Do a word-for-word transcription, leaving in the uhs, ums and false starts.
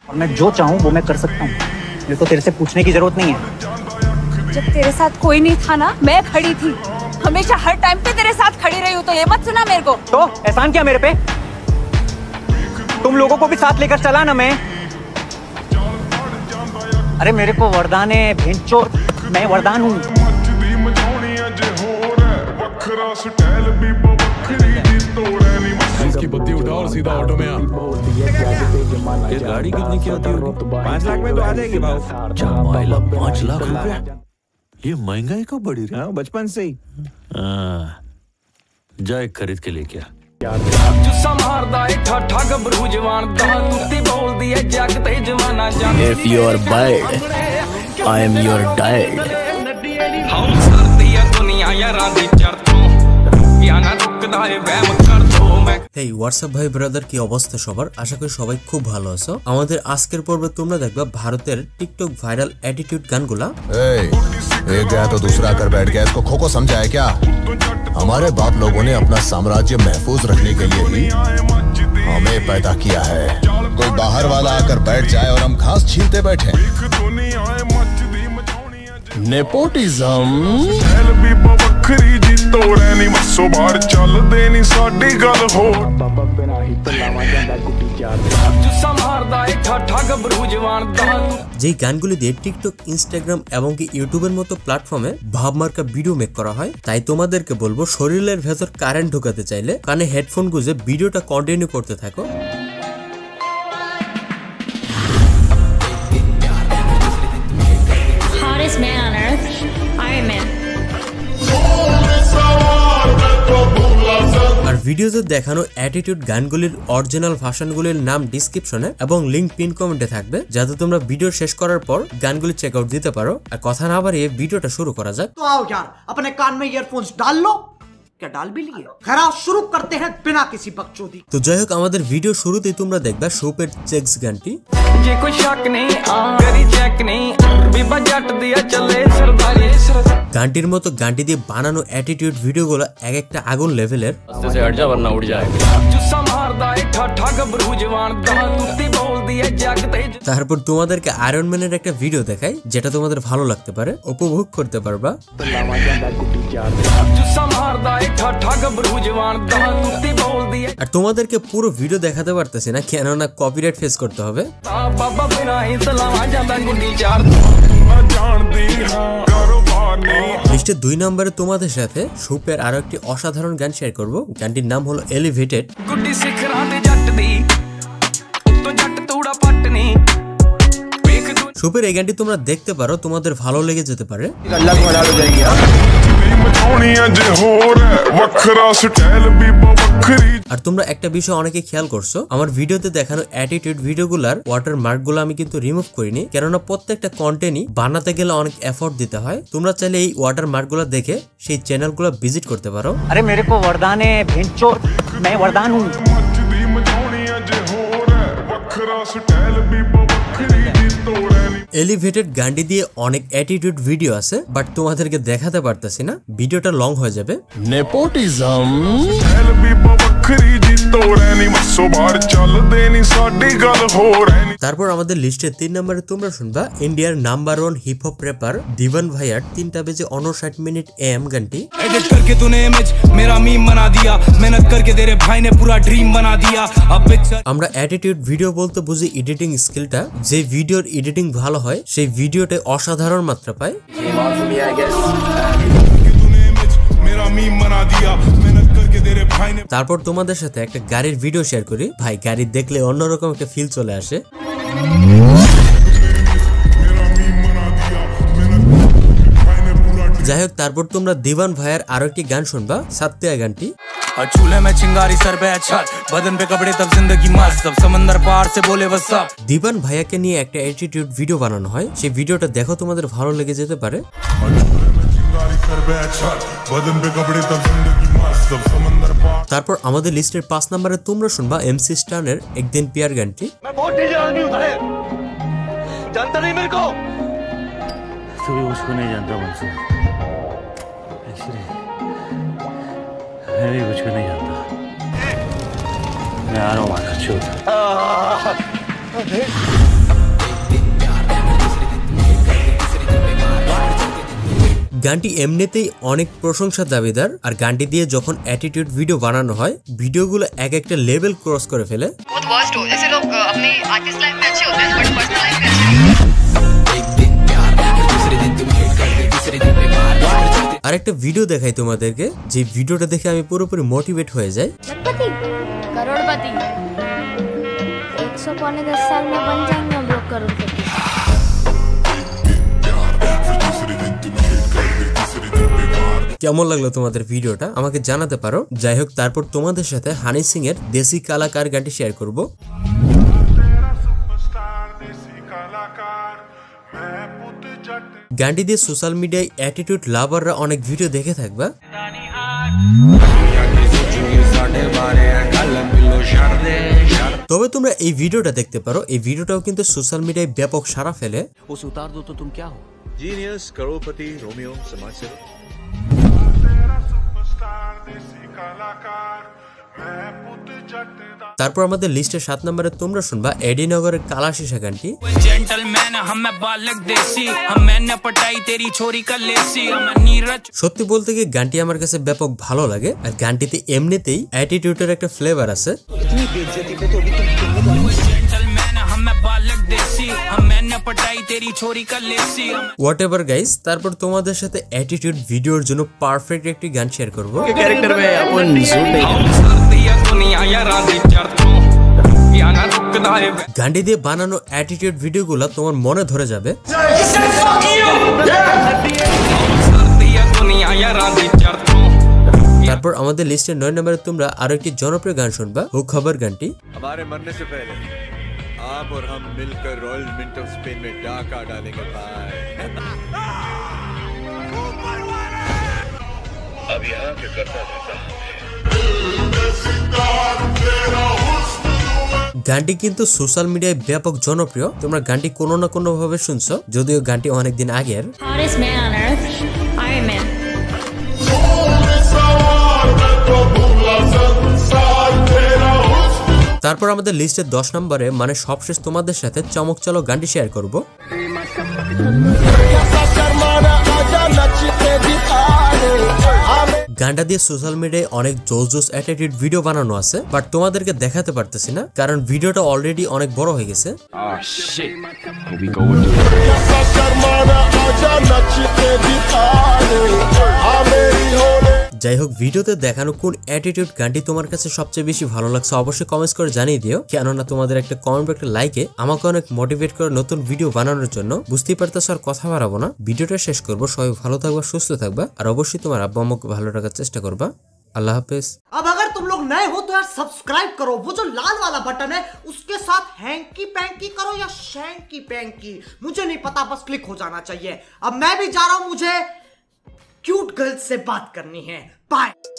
और मैं जो चाहूँ वो मैं कर सकता हूँ। मेरे को तेरे से पूछने की जरूरत नहीं है। जब तेरे साथ कोई नहीं था ना, मैं खड़ी थी, हमेशा हर टाइम पे तेरे साथ खड़ी रही हूँ, तो ये मत सुना मेरे को। तो एहसान क्या मेरे पे? तुम लोगों को भी साथ लेकर चला ना मैं। अरे मेरे को वरदान है भेंचो, मैं वरदान हूँ। इसकी बत्ती उठा और सीधा ऑटो में आ। ये गाड़ी कितनी की आती होगी? पाँच लाख में तो आ जाएगी भाव। पाँच लाख रुपया? ये महंगाई कब बढ़ी रही है? बचपन से ही। जा एक खरीद के लेके आ। If you are bad, I am your dad. এই হোয়াটসঅ্যাপ ভাই ব্রাদার, কি অবস্থা সবার? আশা করি সবাই খুব ভালো আছো। আমাদের আজকের পর্বে তোমরা দেখবা ভারতের টিকটক ভাইরাল অ্যাটিটিউড গানগুলা। एक गया तो दूसरा आकर बैठ गया, इसको खोखो समझा है क्या? हमारे बाप लोगों ने अपना साम्राज्य महफूज रखने के लिए ही हमें पैदा किया है। कोई बाहर वाला आकर बैठ जाए और हम घास छीलते बैठे। नेपोटिज्म যেই গানগুলি দিয়ে টিকটক, ইনস্টাগ্রাম এবং কি ইউটিউবের মতো প্ল্যাটফর্মে ভাবমার্কা ভিডিও মেক করা হয়, তাই তোমাদেরকে বলবো শরীরের ভেতর কারেন্ট ঢোকাতে চাইলে কানে হেডফোন গুঁজে ভিডিওটা কন্টিনিউ করতে থাকো। আর ভিডিওতে দেখানো অ্যাটিটিউড গানগুলির অরিজিনাল ভার্সনগুলির নাম ডিসক্রিপশনে এবং লিংক পিন কমেন্টে থাকবে, যাতে তোমরা ভিডিও শেষ করার পর গানগুলি চেক আউট দিতে পারো। আর কথা না বাড়িয়ে ভিডিওটা শুরু করা যাক। तो आओ यार, अपने कान में ईयरफोन्स डाल लो। क्या डाल भी लिए? खैर शुरू करते हैं बिना किसी बकचोदी। তো যাই হোক, আমাদের ভিডিও শুরুতেই তোমরা দেখবা শোপের চেকস গানটি। जे कोई शक नहीं करी चेक नहीं बीबा जट दिया चले सरदारी। গানটির মতো গানটি দিয়ে বানানো অ্যাটিটিউড ভিডিওগুলো এক একটা আগুন লেভেলের। रास्ते से हट जा वरना उड़ जाएगा। তারপর তোমাদেরকে আয়রন ম্যানের একটা ভিডিও দেখাই, যেটা তোমাদের ভালো লাগতে পারে, উপভোগ করতে পারবা। আর তোমাদেরকে পুরো ভিডিও দেখাতে পারতেছি না, কেননা কপিরাইট ফেস করতে হবে। লিস্টে দুই নম্বরে তোমাদের সাথে সুপের আরো একটি অসাধারণ গান শেয়ার করব। গানটির নাম হলো এলিভেটেড। সুপের এই গানটি তোমরা দেখতে পারো, তোমাদের ভালো লেগে যেতে পারে। আর তোমরা একটা বিষয় অনেকে খেয়াল করছো, আমার ভিডিওতে দেখানো অ্যাটিটিউড ভিডিওগুলার ওয়াটার মার্ক গুলো আমি কিন্তু রিমুভ করিনি, কেননা প্রত্যেকটা কন্টেন্টই বানাতে গেলে অনেক এফোর্ট দিতে হয়। তোমরা চাইলে এই ওয়াটার মার্ক গুলো দেখে সেই চ্যানেল গুলো ভিজিট করতে পারো। अरे मेरे को वरदान है भेंचो, मैं वरदान हूँ। এলিভেটেড গানটি দিয়ে অনেক অ্যাটিটিউড ভিডিও আছে, বাট তোমাদেরকে দেখাতে পারতেছি না, ভিডিওটা লং হয়ে যাবে। नेपोटिज्म তারপর আমাদের লিস্টে তিন নম্বরে তোমরা শুনবা ইন্ডিয়ার number one hip hop rapper Divine ভাইয়ার তিনটা বেজে উনষাট মিনিট এম গানটি। एडिट करके तूने इमेज मेरा मीम बना दिया मेहनत करके तेरे भाई ने पूरा ड्रीम बना दिया अब पिक्चर। আমরা অ্যাটিটিউড ভিডিও বলতে বুঝি এডিটিং স্কিলটা। যে ভিডিওর এডিটিং ভালো হয় সেই ভিডিওতে অসাধারণ মাত্রা পায়। তারপর তোমাদের সাথে একটা গাড়ির ভিডিও শেয়ার করি। ভাই, গাড়ি দেখলে অন্যরকম একটা ফিল চলে আসে। যাই হোক, তারপর তোমরা দিবান ভাইয়ের আরো একটি গান শুনবা, সাত্তিয়া গানটি। चूल्हे में चिंगारी सर पे अच्छा बदन पे कपड़े तब जिंदगी मस्त तब समंदर पार से बोले बस सब। দিবান ভাইয়াকে নিয়ে একটা অ্যাটিটিউড ভিডিও বানানো হয়, সেই ভিডিওটা দেখো, তোমাদের ভালো লেগে যেতে পারে। তারপর আমাদের লিস্টের পাঁচ নম্বরে তোমরা শুনবা এমসি স্টানের একদিন পিয়ার গানটি। तू भी उसको नहीं जानता मुझसे, मैं भी कुछ को नहीं जानता। मैं आ रहा हूँ, গানটি এমনিতেই অনেক প্রশংসা দাবিদার, আর গানটি দিয়ে যখন অ্যাটিটিউড ভিডিও বানানো হয় ভিডিওগুলো এক একটা লেভেল ক্রস করে ফেলে। আর একটা ভিডিও দেখাই তোমাদেরকে, যে ভিডিওটা দেখে আমি পুরোপুরি মোটিভেট হয়ে যাই। करोड़पति एक सौ पौने दस साल में बन जाएंगे हम लोग करोड़पति। কেমন লাগলো তোমাদের ভিডিওটা আমাকে জানাতে পারো। যাই হোক, তারপর তোমাদের সাথে হানি সিং এর দেশি কালাকার গানটি শেয়ার করব। গানটি দিয়ে সোশ্যাল মিডিয়ায় অ্যাটিটিউড লাভাররা অনেক ভিডিও দেখে থাকবা। তবে তোমরা এই ভিডিওটা দেখতে পারো, এই ভিডিওটাও কিন্তু সোশ্যাল মিডিয়ায় ব্যাপক সাড়া ফেলে। उसे उतार दो तो तुम क्या हो? जीनियस, करोड़पति, रोमियो, समाज सेवक। তারপর আমাদের লিস্টের সাত নম্বরে তোমরা শুনবা এডিনগরের কালা শিশা গানটি। সত্যি বলতে গিয়ে গানটি আমার কাছে ব্যাপক ভালো লাগে, আর গানটিতে এমনিতেই অ্যাটিটিউডের একটা ফ্লেভার আছে। হোয়াট এভার গাইস, তারপর তোমাদের সাথে অ্যাটিটিউড ভিডিওর জন্য পারফেক্ট একটি গান শেয়ার করব। कैरेक्टर में अपन গানটি দিয়ে বানানো অ্যাটিটিউড ভিডিওগুলো তোমার মনে ধরে যাবে। তারপর আমাদের লিস্টের নয় নম্বরে তোমরা আরো একটি জনপ্রিয় গান শুনবা, ও খবর গানটি। हमारे मरने से पहले आप और हम मिलकर रॉयल मिंट ऑफ स्पेन में डाका डालेंगे भाई। अब यहाँ के करता रहता हूँ। গানটি কিন্তু সোশ্যাল মিডিয়ায় ব্যাপক জনপ্রিয়, তোমরা গানটি কোনো না কোনো ভাবে শুনছো, যদিও গানটি অনেকদিন আগের। তারপর আমাদের লিস্টের দশ নম্বরে মানে সবশেষ তোমাদের সাথে চমক চলো গানটি শেয়ার করব। গানটা দিয়ে সোশ্যাল মিডিয়ায় অনেক জোস জোস অ্যাটিটিউড ভিডিও বানানো আছে, বাট তোমাদেরকে দেখাতে পারতেছি না কারণ ভিডিওটা অলরেডি অনেক বড় হয়ে গেছে। যাই হোক, ভিডিওতে দেখানো কোন অ্যাটিটিউড গানটি তোমার কাছে সবচেয়ে বেশি ভালো লাগছে অবশ্যই কমেন্টস করে জানিয়ে দিও, কেননা তোমাদের একটা কমেন্ট একটা লাইকে আমাকে অনেক মোটিভেট করে নতুন ভিডিও বানানোর জন্য। বুঝতেই পারতেছো আর কথা বাড়াবো না, ভিডিওটা শেষ করবো। সবাই ভালো থাকবা, সুস্থ থাকবা, আর অবশ্যই তোমার আব্বা আম্মুকে ভালো রাখার চেষ্টা করবা। अल्लाह हाफिज। अब अगर तुम लोग नए हो तो यार सब्सक्राइब करो, वो जो लाल वाला बटन है उसके साथ हैंकी पैंकी करो या शैंकी पैंकी, मुझे नहीं पता, बस क्लिक हो जाना चाहिए। अब मैं भी जा रहा हूं, मुझे क्यूट गर्ल्स से बात करनी है। बाय।